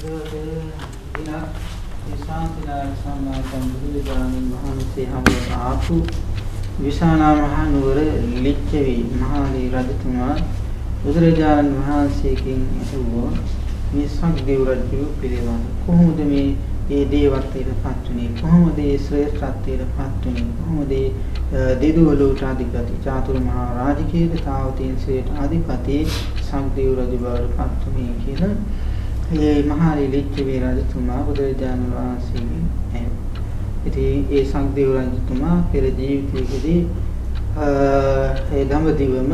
දින විශාන්තිනායක සම්මාසම් බුදුරජාණන් වහන්සේ හමුවට ආපු විශාලා මහ නුවර ලිච්ඡවි මහලී රජතුමා බුදුරජාණන් වහන්සේගෙන් ඇහුවා මේ සක්දේව රජු පිළිබඳ කොහොමද මේ දේවත්වයට පත් වුනේ, කොහොමද ඒ ශ්‍රේෂ්ඨත්වයට පත් වුනේ, කොහොමද දෙදුවලට අධිපති චාතුරු මහා රාජකීය තාවතීන්සේට අධිපති සක්දේව රජු බවට පත් වුනේ කියලා ඒ මහලී ලිච්ඡවි රජතුමා බුදුරජාණන් වහන්සේගෙන් ඇහුවා. ඉතින් ඒ සක්දේව රජතුමා පෙර ජීවිතයේදී ඒ දඹදිවම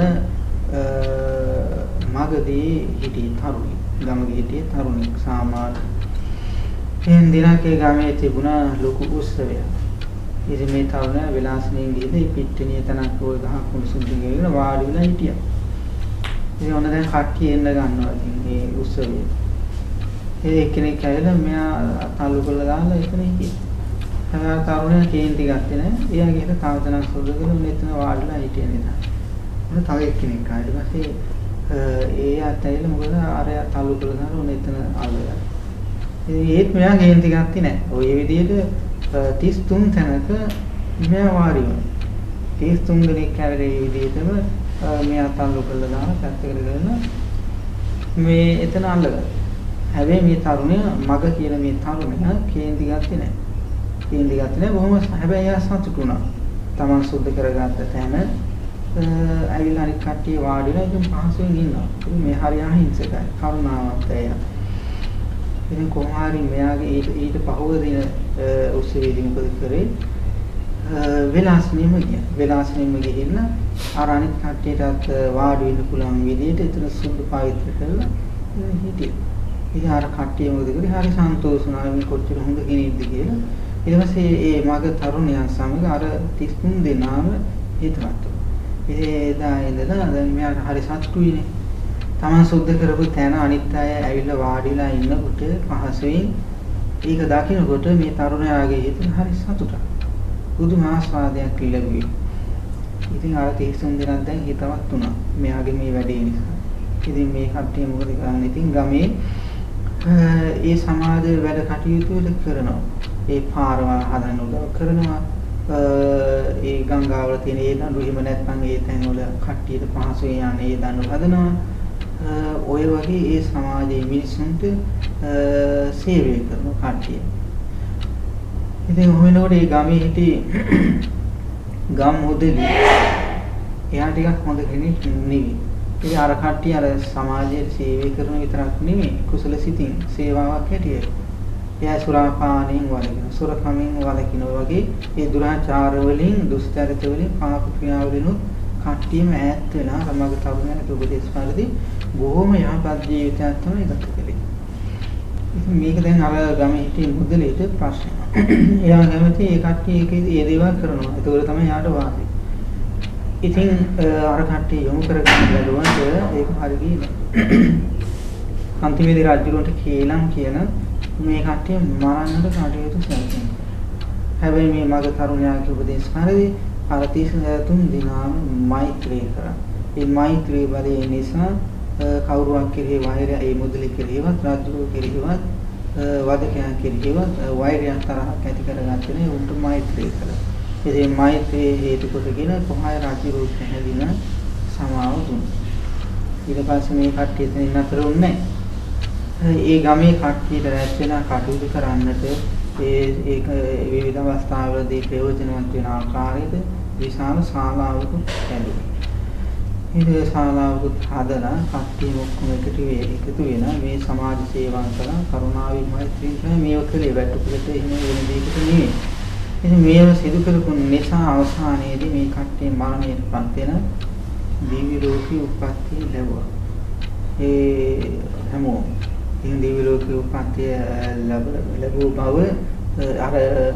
මගදී හිටිය තරුණි, ගමගේ හිටිය තරුණි සාමාන්‍ය. එන් දිනකේ ගමේ තිබුණා ලොකු උත්සවයක්. ඉතින් මේ තරුණයා විලාසණයෙන් ගිහින් පිටිනිය තනක් ඔය ගහ කුණුසුන් දිගේන වාඩි වෙලා හිටියා. ඉතින් ඔන්න දැන් කට්ටිය එන්න ගන්නවා ඉතින් මේ උත්සවයේ. ඒ කෙනෙක් ඇවිල්ලා මෙයා අතලු කරලා දාලා එතන හිටියා. හැබැයි තරුණයා කේන්ති ගත්තේ නැහැ. එයා ගිහලා තාවතනක් සොල්ලගෙන උන් එතන වාඩිලා හිටියා නේද. උන් තව එක්කෙනෙක් ආවා. ඊට පස්සේ ඒ අතයිල මොකද අර අතලු කරලා දාලා උන් එතන ආවා. ඒත් මෙයා කේන්ති ගත්තේ නැහැ. ඔය විදිහට 33 තැනක මෙයා වාඩි වුණා. 33 දෙනෙක් ඇවිල්ලා මේ විදිහටම මෙයා අතලු කරලා දාලා පැත්තකට ගන්න මේ එතන අල්ලගත්තා. හැබැයි මේ තරුණයා මග කියන මේ තරුණයා කේන්ති ගත්තේ නැහැ. කේන්ති ගත්තේ නැහැ බොහොම. හැබැයි එයා සතුටු වුණා. Taman සුද්ධ කරගත්ත තැන ඇවිල්ලා අනිත් කට්ටිය වාඩිලා ඉතින් පහසුවෙන් ඉන්නවා. මේ හරි අහිංසකයි. කරුණාවන්තයි. ඉතින් කොහොම හරි මෙයාගේ ඊට පහුව දින උත්සවයේදී මොකද කරේ? විලාසණියම ගියා. විලාසණියම ගිහින් අර අනිත් කට්ටියටත් වාඩි වෙන්න පුළුවන් විදිහට එතන සුද්ධ පවිත්‍ර කරලා හිටියා. ඉතින් අර කට්ටිය මොකද කරේ? හරි සන්තෝෂ වුණා මේ කොච්චර හොඳ කෙනෙක්ද කියලා. ඊට පස්සේ ඒ මග තරුණයන් සමග අර 33 දෙනාම හිතවත් වුණා. එදා ඉඳලා දැන් මෙයාට හරි සතුටුයිනේ. Taman සුද්ධ කරපු තැන අනිත් අය ඇවිල්ලා වාඩිලා ඉන්නකොට පහසුවෙන් ඒක දකින්නකොට මේ තරුණයාගේ හිතේ හරි සතුටක්. පුදුම ආස්වාදයක් ලැබුවේ. ඉතින් අර 33 දෙනා දැන් හිතවත් වුණා. මෙයාගේ මේ වැඩේ නිසා. ඉතින් මේ කට්ටිය මොකද කරන්නේ? ඉතින් ගමේ ඒ සමාජ වැඩ කටයුතු වල කරනවා. ඒ පාරවල් හදන්න උදව් කරනවා. ඒ ගංගාවල තියෙන ඒ දඬු හිම නැත්නම් ඒ තැන්වල කට්ටියට පහසුවෙන් යන්න ඒ දඬු හදනවා. ඔය වගේ ඒ සමාජයේ මිනිසුන්ට සේවය කරන කට්ටිය. ඉතින් වෙනකොට ඒ ගමේ හිටි ගම් මුදලි එයා ටිකක් හොඳ කෙනෙක් නෙවෙයි. ඉතින් අර කට්ටිය අර සමාජයේ සේවය කරන විතරක් නෙමෙයි කුසල සිතින් සේවාවක් හැටියට. එයා සුරාපානයෙන් වළකින, සොරකමින් වළකින වගේ ඒ දුරාචාර වලින්, දුස්චරිත වලින්, පාප ක්‍රියා වලින් කට්ටියම ඈත් වෙලා රමග තරුණයන්ට උපදේශ පරිදි බොහොම යහපත් ජීවිතයක් තමයි ගත කළේ. ඉතින් මේක දැන් අර ගමේ හිටිය මුදලේට ප්‍රශ්න. එයා කැමති ඒ කට්ටිය ඒ දේවල් කරනවා. ඒක තමයි යාට වාසි. ඉතින් අර කට්ටිය යොමු කරගන්න බැලුවන්ට ඒක හරි ගියේ. අන්තිමේදී රජුරන්ට කේලම් කියන මේ කට්ටිය මරන්නට කටයුතු සැලසෙනවා. හැබැයි මේ මග තරුණයාගේ උපදේශ පරිදි අර 33 දිනාම මෛත්‍රී කරා. මේ මෛත්‍රී බලය නිසා කවුරුවක් කෙරෙහි වෛරය, ඒ මුදලි කෙරෙහිවත්, රජුරු කෙරෙහිවත්, වදකයන් කෙරෙහිවත් වෛරයක් තරහක් ඇති කරගත්තේ නේ උන්ට මෛත්‍රී කළා. ඉතින් මෛත්‍රී හේතු කොටගෙන කොහොමයි රජුරු පැහැදින සමාව දුන්නා. ඊට පස්සේ මේ කට්ටිය එතනින් නතර වුණේ නැහැ. ඒ ගමේ කට්ටියට රැස් වෙන කටයුතු කරන්නට ඒක විවිධ අවස්ථාවලදී ප්‍රයෝජනවත් වෙන ආකාරයට විශාල ශාලාවක ඇඳුණා. මේ ශාලාවක හදලා කට්ටිය ඔක්කොම එකතු වෙන මේ සමාජ සේවාව කරන කරුණාවේ මෛත්‍රියෙන් මේව කලේ වැටුපලට එහෙම වෙන දෙයකට නෙවෙයි. ඉතින් මේව සිදු කරපු නිසා අවසානයේදී මේ කට්ටිය මරණයටපත් වෙන දිව්‍ය ලෝකී උප්පත්තිය ලැබුවා. ඒ හැමෝම ඉතින් දිව්‍ය ලෝකී උප්පත්තිය ලැබුව බව අර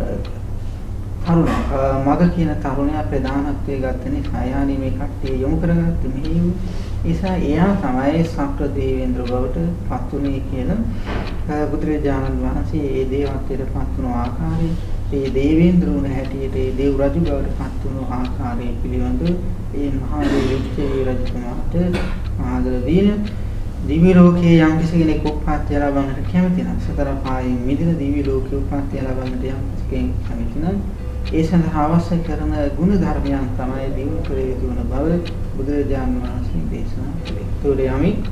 තරුණ මග කියන තරුණයා ප්‍රධානත්වයේ ගත්ත නිසා යානි මේ කට්ටිය යොමු කරගත්ත මෙහි නිසා එයා තමයි සක්‍ර දේවේන්ද්‍ර බවට පත් වුණේ කියලා බුදුරජාණන් වහන්සේ ඒ දේවත්වයට පත් වුණු ආකාරය, ඒ දේවේන්ද්‍රුණ හැටියට ඒ දේව රජු බවට පත් වුණු ආකාරය පිළිබඳව ඒ මහා දේවීචේ රජතුමාට ආදර දීලා දිව්‍ය ලෝකයේ යම් කෙනෙක් උප්පත්තිය ලබන්නට කැමති නම් සතර පායෙන් මිදෙන දිව්‍ය ලෝකයේ උප්පත්තිය ලබන්නට යම් කෙනෙක් කැමති නම් ඒ සඳහා අවශ්‍ය කරන ගුණ ධර්මයන් තමයි දිනු කර යුතු වන බව බුදුරජාණන් වහන්සේ දේශනා කළේ. ඒතකොට යමි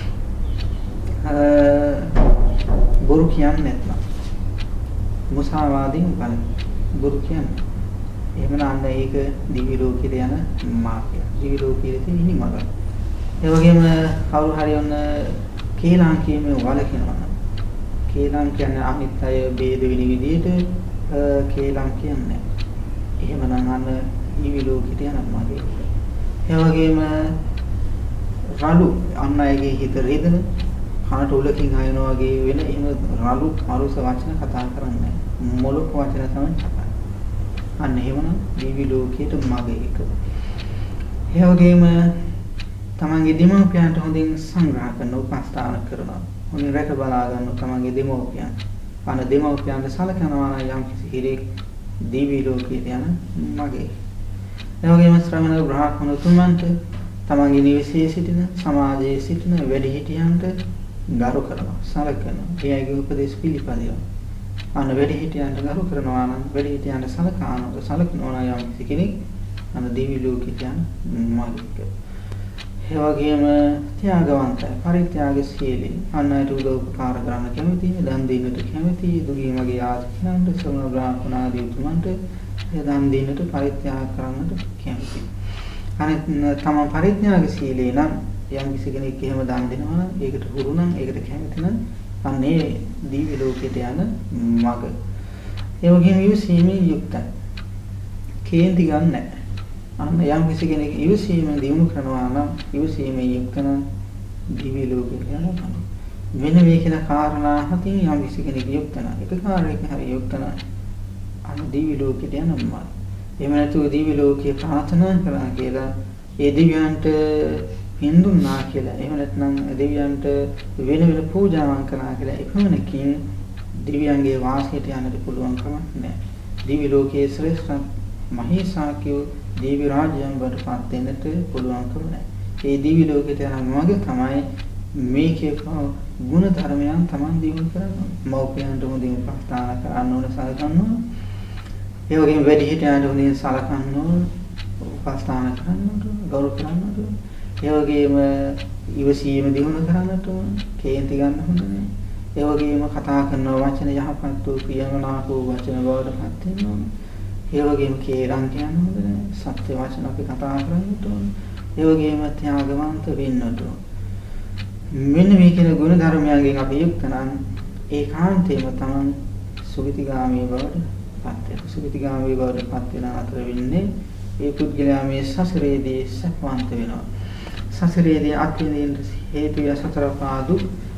බොරු කියන්නේ නැත්නම් මුසාවාදීන් බල බොරු කියන්නේ. එහෙමනම් ඒක දිවි ලෝකෙට යන මාර්ගය. දිවි ලෝකයේ තියෙන ඉනිමග. ඒ වගේම කවුරු හරි ඔන්න කේලම් කියමේ වලකිනවා නම් කේලම් කියන්නේ අනිත් අය ભેද වෙන විදිහට කේලම් කියන්නේ. එහෙමනම් අන්න දිවි ලෝකෙට යන මාර්ගය. ඒ වගේම රළු අන් අයගේ හිත රිදෙන කනට උලකින් අයනවා වගේ වෙන එහෙම රළු අරුස වචන කතා කරන්නේ නැහැ. මොලොක් වචන තමයි කතා. අන්න එහෙමනම් දිවි ලෝකයට මග එක. ඒ වගේම තමන්ගේ දෙමව්පියන්ට හොඳින් සංග්‍රහ කරන උපස්ථාන කරනවා. හොඳින් රැක බලා ගන්න තමන්ගේ දෙමව්පියන්. අන්න දෙමව්පියන්ට සලකනවා නම් යම් කිසි හිරෙක් දිවි ලෝකයට යන මගේ. ඒ වගේම ශ්‍රමණ බ්‍රාහ්මණ තුමන්ට තමන්ගේ නිවසේ සිටින සමාජයේ සිටින වැඩිහිටියන්ට ගරු කරනවා සලකනවා. එයාගේ උපදේශ පිළිපදිනවා. අන්න වැඩිහිටියන්ට ගරු කරනවා නම් වැඩිහිටියන්ට සලකනවා නම් යම් කිසි කෙනෙක් අන්න දිවි ලෝකයට යන මාර්ගයක. ඒ වගේම ත්‍යාගවන්තයි පරිත්‍යාගශීලී අන්නයට උදව් උපකාර කරන්න කැමති දන් දෙන්නට කැමති දුගී මගේ ආශ්‍රිතයන්ට ශ්‍රමණ බ්‍රාහ්මණ ආදී උතුමන්ට දන් දෙන්නට පරිත්‍යාග කරන්නට කැමති. අනිත් තමන් පරිත්‍යාගශීලී නම් යම් කිසි කෙනෙක් එහෙම දන් දෙනවා නම් ඒකට හුරු නම් ඒකට කැමති නම් අන්නේ දිව්‍ය ලෝකයට යන මඟ. ඒ වගේම ඉවසීමේ යුක්තයි. කේන්ති ගන්න නැහැ. අන්න යම් කිසි කෙනෙක් ඉවසීමෙන් දිනු කරනවා නම් ඉවසීමේ යුක්ත නම් දිව්‍ය ලෝකයට යන මඟ. වෙන මේ කියන කාරණා හතින් යම් කිසි කෙනෙක් යුක්ත නම් එක කාරණයක හරි යුක්ත නම් අන්න දිව්‍ය ලෝකයට යන මඟ. එහෙම නැතුව දිව්‍ය ලෝකයේ ප්‍රාර්ථනා කරා කියලා ඒ දිව්‍යයන්ට හින්දුනා කියලා එහෙම නැත්නම් දෙවියන්ට වෙන වෙන පූජාවන් කළා කියලා එකමනකින් දිව්‍යයන්ගේ වාසයට යන්නට පුළුවන් කමක් නැහැ. දිව්‍ය ලෝකයේ ශ්‍රේෂ්ඨ මහේසාක්‍ය දිව්‍ය රාජ්‍යයන් වලටපත් වෙන්නට පුළුවන්කම නැහැ. ඒ දිව්‍ය ලෝකයට යන මඟ තමයි මේ කියපු ගුණ ධර්මයන් Taman දිනු කරනවා. මෞපියන්ට හොඳින් උපස්ථාන කරන්න ඕන සලකන්න ඕන. ඒ වගේම වැඩිහිටියන්ට හොඳින් සලකන්න ඕන. උපස්ථාන කරන්න ඕන. ගෞරව කරන්න ඕන. ඒ වගේම ඉවසීම දිනු කරන්නට ඕන. කේන්ති ගන්න හොඳ නැහැ. ඒ වගේම කතා කරන වචන යහපත් වූ ප්‍රියමනාප වූ වචන බවට පත් වෙන්න ඕන. ඒ වගේම කේලම් කියන්න හොඳ නැහැ. සත්‍ය වචන අපි කතා කරන්නට ඕන. ඒ වගේම ත්‍යාගවන්ත වෙන්නට ඕන. මෙන්න මේ කියන ගුණ ධර්මයන්ගෙන් අපි යුක්ත නම් ඒකාන්තයෙන්ම තමන් සුගතිගාමී බවට පත් වෙනවා. සුගතිගාමී බවට පත් වෙන අතර වෙන්නේ ඒ පුද්ගලයා මේ සසරේදී සත්වන්ත වෙනවා. සසරේදී අත්විඳින්න හේතු ය සතර පාදු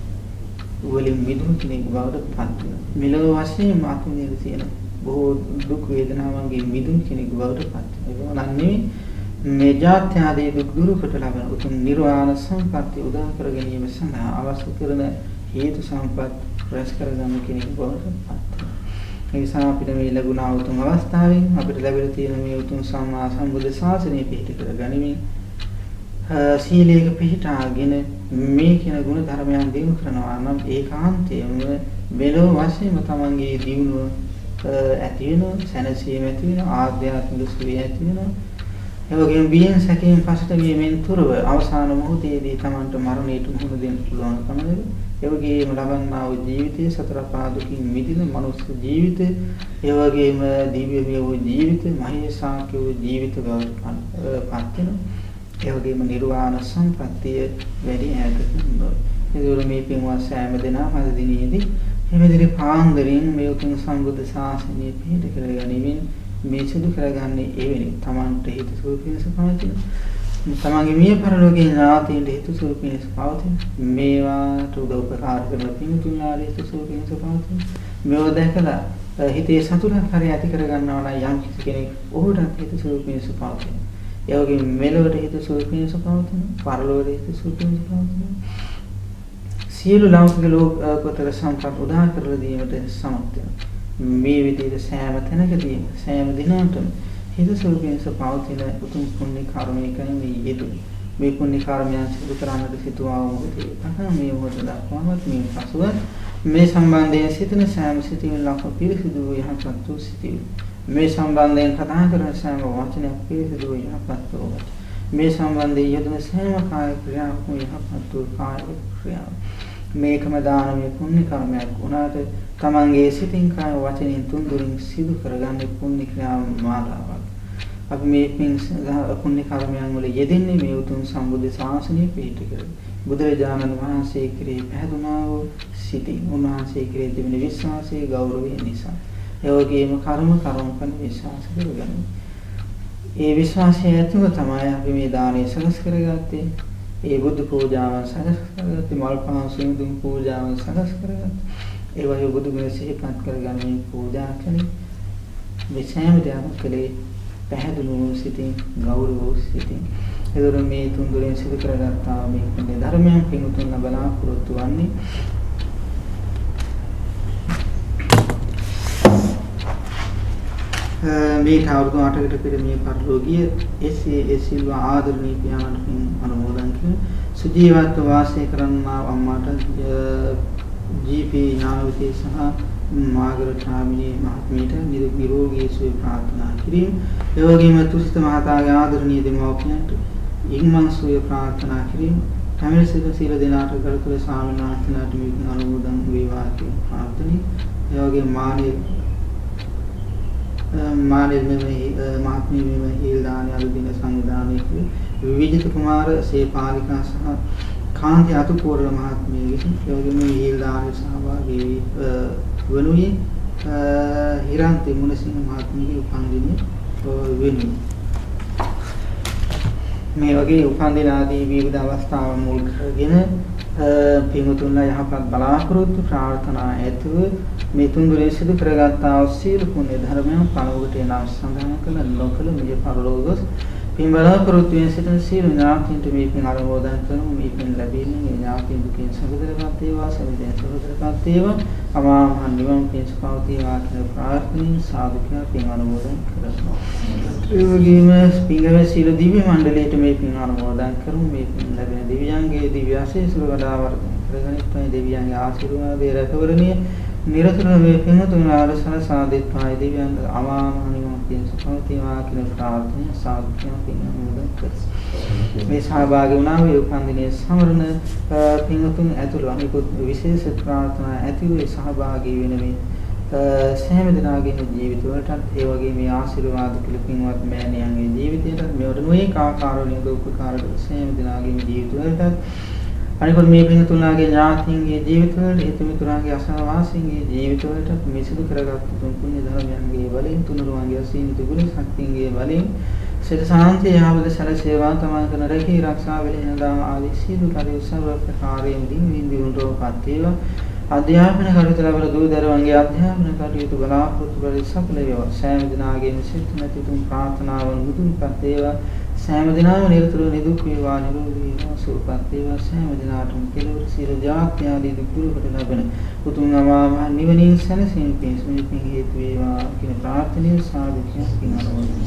වලින් මිදුණු කෙනෙක් බවට පත් වෙනවා. මෙලොව වශයෙන් අත්විඳින්න තියෙන බොහෝ දුක් වේදනාවන්ගෙන් මිදුණු කෙනෙක් බවට පත් වෙනවා. ඒ මේ ජාත්‍ය ආදී දුක් දුරු කොට ලබන උතුම් නිර්වාණ සම්පත්තිය උදා කර ගැනීම සඳහා අවශ්‍ය කරන හේතු සම්පත් රැස් කර ගන්න කෙනෙක් බවට පත් වෙනවා. ඒ නිසා අපිට මේ ලැබුණා උතුම් අවස්ථාවෙන් අපිට ලැබිලා තියෙන මේ උතුම් සම්මා සම්බුද්ධ ශාසනය පිහිට කර ගනිමින් සීලයක පිහිටාගෙන මේ කියන ගුණ ධර්මයන් දිනු කරනවා නම් ඒකාන්තයෙන්ම මෙලොව වශයෙන්ම තමන්ගේ දියුණුව ඇති වෙනවා, සැනසීම ඇති වෙනවා, ආධ්‍යාත්මික සුවය ඇති වෙනවා. ඒ වගේම බියෙන් සැකයෙන් පසට වීමෙන් තුරව අවසාන මොහොතේදී තමන්ට මරණයට මුහුණ දෙන්න පුළුවන්කම ලැබෙනවා. ඒ වගේම ලබන්නා වූ ජීවිතයේ සතර පාදුකින් මිදින මනුස්ස ජීවිතය, ඒ වගේම දිව්‍යමය වූ ජීවිතය, මහේසාක්‍ය වූ ජීවිත බවට පත් වෙනවා. ඒ වගේම නිර්වාණ සම්පත්තිය වැඩි ඈතකින් නොවේ. ඒකවල මේ පින්වත් සෑම දෙනා අද දිනේදී එමෙදිරි පාන්දරින් මේ උතුම් සම්බුද්ධ ශාසනය පිහිට කරගැනීමෙන් මේ සිදු කරගන්නේ එවැනි තමන්ට හිත සුවපිනස පවතින තමන්ගේ මිය පරලෝකේ ඥාතීන්ට හිත සුවපිනස පවතින මේවාට උදව් උපකාර කරන පින්තුන්ලාට හිත සුවපිනස පවතින මේව දැකලා හිතේ සතුටක් හරි ඇති කරගන්නවා නම් යම් කිසි කෙනෙක් ඔහුටත් හිත සුවපිනස පවතින. ඒ වගේම මෙලොවට හිත සුවපිනස පවතින, පරලොවට හිත සුවපිනස පවතින. සියලු ලෞකික ලෝකෝත්තර සම්පත් උදා කරලා දීමට සමත් වෙනවා. මේ විදිහට සෑම තැනකදී සෑම දිනකටම හිත සුවපිනස පවතින උතුම් පුණ්‍ය කර්මයකින් මේ යෙදුනේ. මේ පුණ්‍ය කර්මයන් සිදු කරන්නට සිටුවා මොකද මේ මොහොත දක්වාමත් මේ පසුව මේ සම්බන්ධයෙන් සිටින සෑම සිටිවිල්ලක් පිරිසිදු වූ යහපත් වූ සිටිවිලි. මේ සම්බන්ධයෙන් කතා කරන සෑම වචනයක් පිරිසිදු වූ යහපත් වූ වචන. මේ සම්බන්ධයෙන් යෙදෙන සෑම කාය ක්‍රියාවක්ම යහපත් වූ කාය ක්‍රියාව. මේකම දානමය පුණ්‍ය කර්මයක් වුණාට තමන්ගේ සිතින් කාය වචනෙන් තුන්දොරින් සිදු කරගන්නේ පුණ්‍ය ක්‍රියාව මාලාවක්. අපි මේ පුණ්‍ය කර්මයන් වල යෙදෙන්නේ මේ උතුම් සම්බුද්ධ ශාසනය පිහිට කරගෙන. බුදුරජාණන් වහන්සේ කෙරෙහි පැහැදුනා වූ සිතින් උන්වහන්සේ කෙරෙහි තිබෙන විශ්වාසයේ ගෞරවය නිසා. ඒ වගේම කර්මපන විශ්වාස කරගන්න. ඒ විශ්වාසය ඇතුව තමයි අපි මේ දානය සකස් කරගත්තේ. ඒ බුදු පූජාවන් සකස් කරගත්තේ, මල් පහන් සිඳුන් පූජාවන් සකස් කරගත්තේ. ඒ වගේ බුදු ගුණ සිහිපත් කරගන්න මේ පූජා කළේ. මේ සෑම දෙයක්ම කළේ පැහැදිලි සිතින් ගෞරව සිතින්. ඒතර මේ තුන්දොරින් සිදු කරගත්තා මේ පුණ්‍ය ධර්මයන් පින්තුන් බලාපොරොත්තු වන්නේ මේ අවුරුදු 8කට පෙර මේ පරිලෝකීය එස්.ඒ.එස්. සිල්වා ආදරණීය පියාණන් අනුමෝදන් කරන සුජීවත්ව වාසය කරන්නා අම්මාට ජී.පී. ඥානවතී සහ මාගරට හාමිනේ මහත්මියට නිරෝගී සුවය ප්‍රාර්ථනා කිරීම. ඒ වගේම තුසිත මහතාගේ ආදරණීය දෙමව්පියන්ට ඉක්මන් සුවය ප්‍රාර්ථනා කිරීම. කැමැති සීල දෙනාට කරුතර ස්වාමීන් වහන්සේලාට මේ අනුමෝදන් වේවා කියන ප්‍රාර්ථනාවයි. ඒ වගේම මානෙල් මහත්මිය මෙම හේල් දාන අලුදින සංවිධානයේ විවිධ කුමාර සේපාලිකා සහ කාන්ති අතුපෝරල මහත්මිය විසින් ඒ වගේම හේල් දානයේ සහභාගී වනුයේ හිරන්ති මුණසිංහ මහත්මියගේ උපන්දිනය වෙනුවෙන් මේ වගේ උපන්දින ආදී විවිධ අවස්ථාවන් මුල් කරගෙන පින්තුන්ලා යහපත් බලාපොරොත්තු ප්‍රාර්ථනා ඇතුව මේ තුන්දොරින් සිදු කරගත්තා වූ සීල පුණ්‍ය ධර්මයන් පණවකට නම් සඳහන් කළ නොකළ මිය පරලෝකස් පින් බලාපොරොත්තු වෙන සිටින සීල ඥාතීන්ට මේ පින් අනුමෝදන් කරමු. මේ පින් ලැබෙන්නේ මේ ඥාතීන් දුකින් සමුදරපත් වේවා, සමිතෙන් සමුදරපත් වේවා, අමාමහ නිවන් පිණිසපවති වාක්‍ය ප්‍රාර්ථනාවෙන් සාදුකිය පින් අනුමෝදන් කරමු. ඒ වගේම පින්ගම සීල දිව්‍ය මණ්ඩලයට මේ පින් අනුමෝදන් කරමු. මේ පින් ලැබෙන දිව්‍යයන්ගේ දිව්‍ය ආශීර්වාද වඩා වර්ධනය කරගනිත්වායි දෙවියන්ගේ ආශිර්වාදයේ රැකවරණය නිරතුරුව මේ පින්තුන් ආරසන සාදිත්වායි දෙවියන් අමාමහ නිවන් පිණිසපවති වාක්‍ය ප්‍රාර්ථනාවෙන් සාදුකිය පින් අනුමෝදන් කරමු. මේ සහභාගී වුණා වූ උපන්දිනයේ සමරන පින්තුන් ඇතුළු අනිකුත් විශේෂ ප්‍රාර්ථනා ඇතිව සහභාගී වෙන මේ සෑම දිනාගේම ජීවිතවලටත් ඒ වගේ මේ ආශිර්වාද පිළ පින්වත් මෑණියන්ගේ ජීවිතයටත් මේවට නොඒක ආකාරවලින් උපකාර කළ සෑම දිනාගේම ජීවිතවලටත් අනිකුත් මේ පින්තුන්ගේ ඥාතීන්ගේ ජීවිතවලට හිතමිතුරාගේ අසහවාසීන්ගේ ජීවිතවලටත් මේ සිදු කරගත් පුණ්‍ය ධර්මයන්ගේ බලයෙන් තුනුරුවන්ගේ අසීමිත ගුණ ශක්තියන්ගේ බලයෙන් සිත සාන්තිය යහපත සැලසේවා තමන් කරන රැකී ආරක්ෂා වෙලෙනදා ආදී සියලු කටයුතු සර්ව ප්‍රකාරයෙන් දින්වින් දිනුටපත් වේවා. අධ්‍යාපන කටයුතු ලබන දූ දරුවන්ගේ අධ්‍යාපන කටයුතු බලාපොරොත්තු වල සඵල වේවා. සෑම දිනාගේම සිත නැති තුන් ප්‍රාර්ථනාවන් මුදුන්පත් වේවා. සෑම දිනම නිරතුරුව නිදුක් වේවා, නිරෝගී වේවා, සුවපත් වේවා. සෑම දිනාටම කෙලවර සියලු ජාති ආදී දුක් දුරු කොට ලබන උතුම් අමාමහ නිවනින් සැනසීම පිණිස මේ පින් හේතු වේවා කියන ප්‍රාර්ථනාවෙන් සාදුකිය පින් අනුමෝදන්.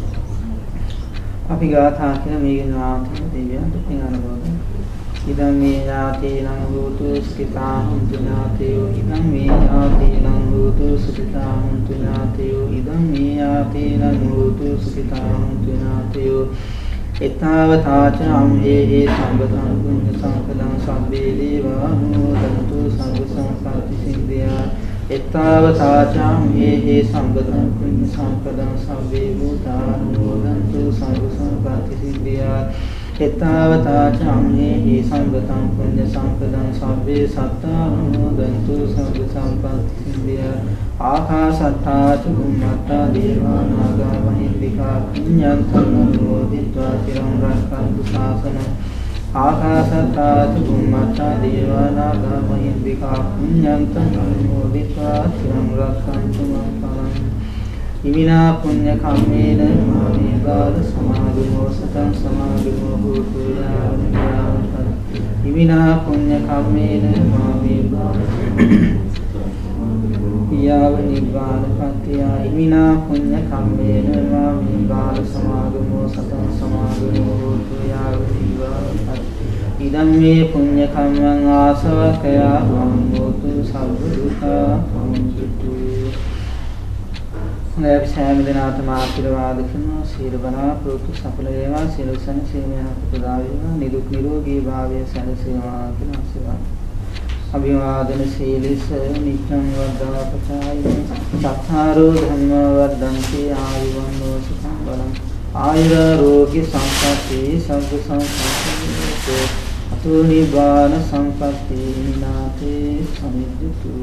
අපි ගාථා කියන මේ ඥාති දෙවියන්ට පින් අනුමෝදන්. ඉදං මේ ඥාතීනං හෝතු සුඛිතා හුන්තු ඥාතයෝ. ඉදං මේ ඥාතීනං හෝතු සුඛිතා හුන්තු ඥාතයෝ. ඉදං මේ ඥාතීනං හෝතු සුඛිතා හුන්තු ඥාතයෝ. එතාවතාච අම්හෙහි සම්බතං පුඤ්ඤ සංකදං සබ්බේ දේවා අනුමෝදන්තු සංඝ සංසාරති සිද්ධා. එතාවතාච අම්හෙහි සම්බතං පුඤ්ඤ සංකදං සබ්බේ භූතා අනුමෝදන්තු සංඝ සංසාරති සිද්ධා. එතාවතාච අම්හෙහි සම්බතං පුඤ්ඤ සංකදං සබ්බේ සත්තා අනුමෝදන්තු සංඝ සංසාරති සිද්ධා. ආකාශත්තා ච බුම්මත්තා දේවා නාග මහින්దికා පුඤ්ඤන්තං අනුමෝදිत्वा චිරං රක්ඛන්තු ශාසනං. ආකාශත්තා ච බුම්මත්තා දේවා නාග මහින්దికා පුඤ්ඤන්තං අනුමෝදිत्वा චිරං රක්ඛන්තු මං පරං. ඉමිනා පුඤ්ඤ කම්මේන මාමේ බාල සමාගමෝ සතං සමාගමෝ භූතු යාවනියාවතං. ඉමිනා පුඤ්ඤ කම්මේන මාමේ බාල යාව නිබ්බාන පත්‍ය ඉමිනා පුඤ්ඤ කම්මේන මාමි බාල සමාගමෝ සතං සමාගමෝ හෝතු යාව නිබ්බාන පත්‍ය ඉදම්මේ පුඤ්ඤ කම්මං ආසවකයා හෝතු සබ්බ දුක්ඛා සමුදයතු. හොඳයි සෑම දිනකටම ආශිර්වාද කරනවා සීල බලාපොරොත්තු සඵල වේවා සියලුසන සීමයන්ට ප්‍රදා වේවා නිදුක් නිරෝගී භාවය සැලසේවා කියන ආශිර්වාද. අභිවාදන සීලස නිච්ඡං වද්දා පචායන සත්තාරෝ ධම්ම වර්ධන්ති ආයුවන්නෝ සුඛං බලං ආයුරෝග්‍ය සම්පatti සග්ග සංසාරේ අතු නිබ්බාන සම්පatti විනාතේ සමිද්දතු.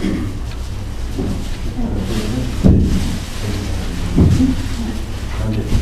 Okay.